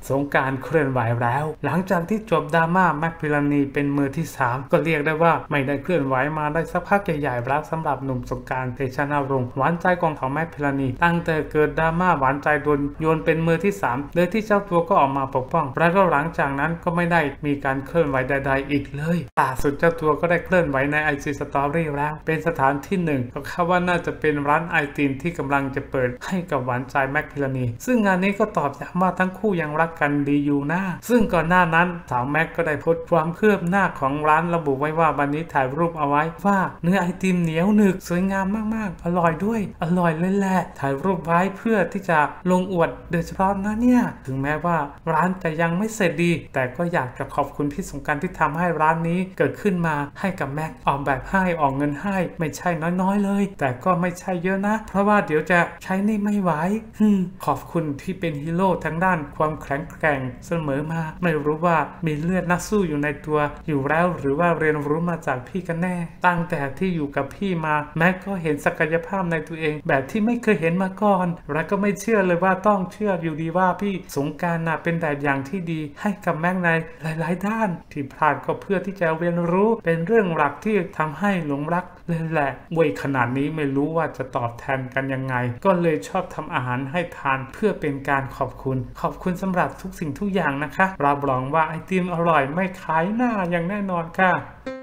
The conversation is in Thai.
สงกรานต์เคลื่อนไหวแล้วหลังจากที่จบดราม่าแม็กพิลานีเป็นมือที่3ก็เรียกได้ว่าไม่ได้เคลื่อนไหวมาได้สักพักใหญ่ๆแล้วสำหรับหนุ่มสงกรานต์เตชะนรงค์หวานใจของแม็กพิลานีตั้งแต่เกิดดราม่าหวานใจโดนโยนเป็นมือที่3โดยที่เจ้าตัวก็ออกมาปกป้องแล้วก็หลังจากนั้นก็ไม่ได้มีการเคลื่อนไหวใดๆอีกเลยล่าสุดเจ้าตัวก็ได้เคลื่อนไหวใน IG Story แล้วเป็นสถานที่หนึ่งก็คาดว่าน่าจะเป็นร้านไอติมที่กำลังจะเปิดให้กับหวานใจแม็กพิลานีซึ่งงานนี้ก็ตอบย้ำว่าทั้งคู่ยังรักกันดีอยู่นะซึ่งก่อนหน้านั้นสาวแม็กก็ได้โพสต์ความคืบหน้าของร้านระบุไว้ว่าวันนี้ถ่ายรูปเอาไว้ว่าเนื้อไอติมเหนียวหนึบสวยงามมากๆอร่อยด้วยอร่อยเลยแหละถ่ายรูปไว้เพื่อที่จะลงอวดโดยเฉพาะนะเนี่ยถึงแม้ว่าร้านจะยังไม่เสร็จดีแต่ก็อยากจะขอบคุณพี่สงกรานต์ที่ทำให้ร้านนี้เกิดขึ้นมาให้กับแม็กออกแบบให้ออกเงินให้ไม่ใช่น้อยๆเลยแต่ก็ไม่ใช่เยอะนะเพราะว่าเดี๋ยวจะใช้นี่ไม่ไหวขอบคุณที่เป็นฮีโร่ทางด้านความแข็งแกร่งเสมอมาไม่รู้ว่ามีเลือดนักสู้อยู่ในตัวอยู่แล้วหรือว่าเรียนรู้มาจากพี่กันแน่ตั้งแต่ที่อยู่กับพี่มาแม็กก็เห็นศักยภาพในตัวเองแบบที่ไม่เคยเห็นมาก่อนและก็ไม่เชื่อเลยว่าต้องเชื่ออยู่ดีว่าพี่สงกรานต์เป็นแบบอย่างที่ดีให้กับแม็กในหลายๆด้านที่พลาดก็เพื่อที่จะเรียนรู้เป็นเรื่องหลักที่ทำให้หลงรักเลยแหละเว้ยขนาดนี้ไม่รู้ว่าจะตอบแทนกันยังไงก็เลยชอบทำอาหารให้ทานเพื่อเป็นการขอบคุณสำหรับทุกสิ่งทุกอย่างนะคะรับรองว่าไอติมอร่อยไม่ขายหน้าอย่างแน่นอนค่ะ